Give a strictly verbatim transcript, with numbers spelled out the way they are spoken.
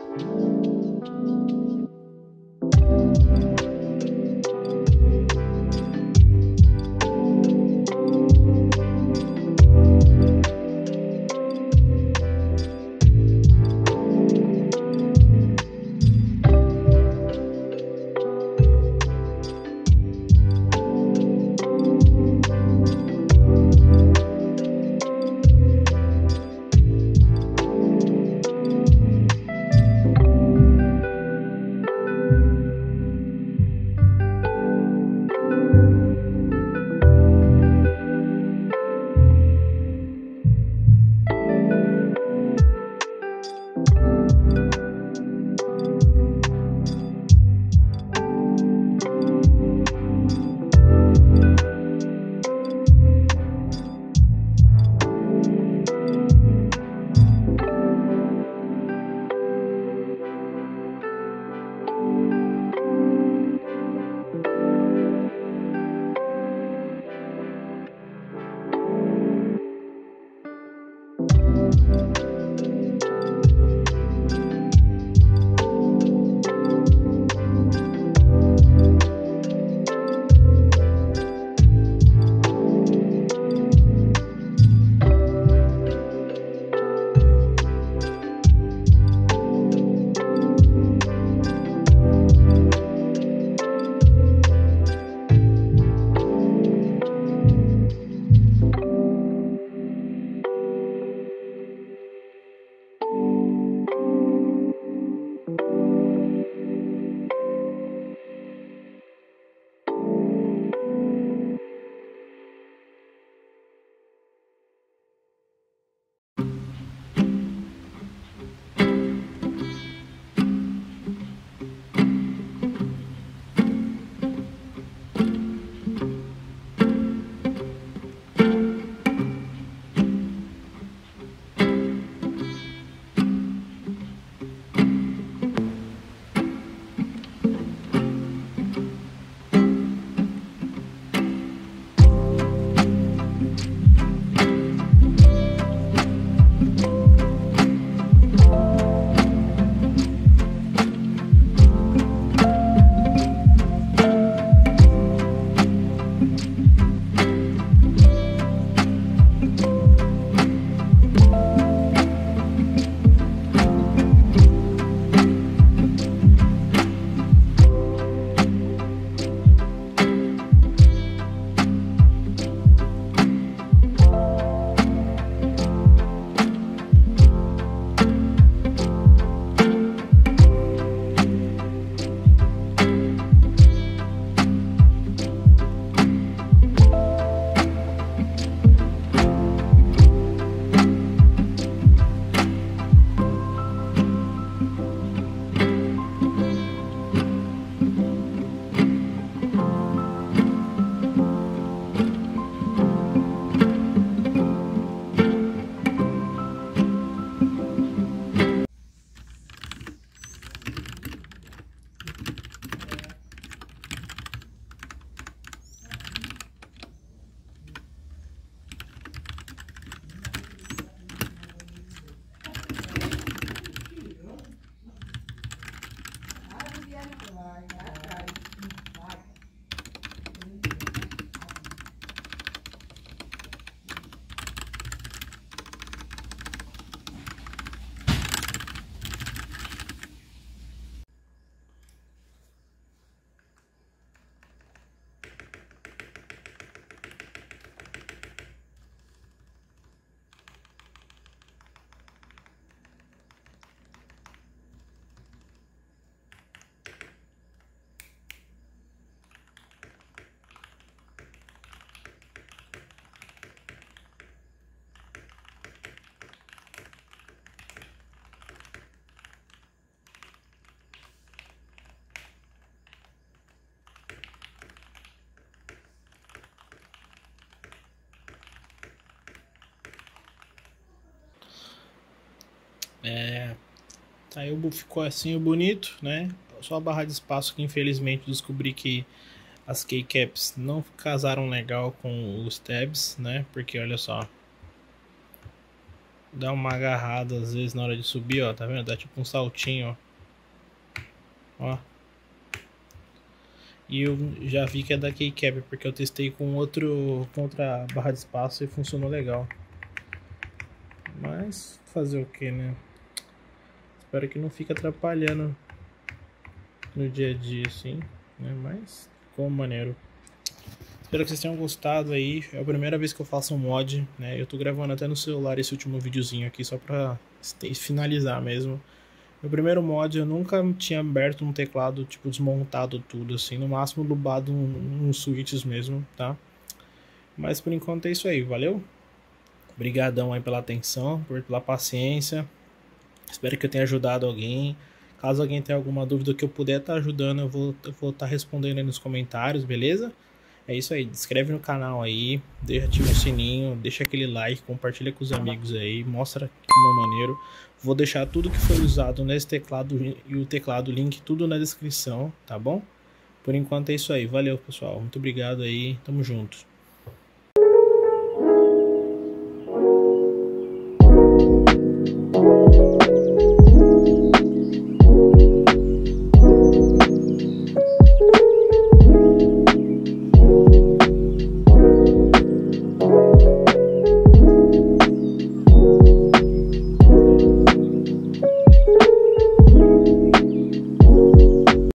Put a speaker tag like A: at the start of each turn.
A: É, aí ficou assim o bonito, né? Só a barra de espaço que infelizmente descobri que as keycaps não casaram legal com os tabs, né? Porque olha só, dá uma agarrada às vezes na hora de subir, ó, tá vendo? Dá tipo um saltinho, ó. Ó. E eu já vi que é da Qualquer, porque eu testei com outro, com outra barra de espaço e funcionou legal. Mas fazer o que, né? Espero que não fique atrapalhando no dia a dia, assim, né? Mas ficou maneiro. Espero que vocês tenham gostado aí. É a primeira vez que eu faço um mod, né? Eu tô gravando até no celular esse último videozinho aqui só pra finalizar mesmo. Meu primeiro mod eu nunca tinha aberto um teclado, tipo, desmontado tudo, assim. No máximo lubado uns switches mesmo, tá? Mas por enquanto é isso aí, valeu? Obrigadão aí pela atenção, pela paciência. Espero que eu tenha ajudado alguém. Caso alguém tenha alguma dúvida que eu puder estar ajudando, eu vou estar vou tá respondendo aí nos comentários, beleza? É isso aí, se inscreve no canal aí, deixa, ativa o sininho, deixa aquele like, compartilha com os amigos aí, mostra como é maneiro. Vou deixar tudo que foi usado nesse teclado e o teclado, link, tudo na descrição, tá bom? Por enquanto é isso aí, valeu pessoal, muito obrigado aí, tamo junto.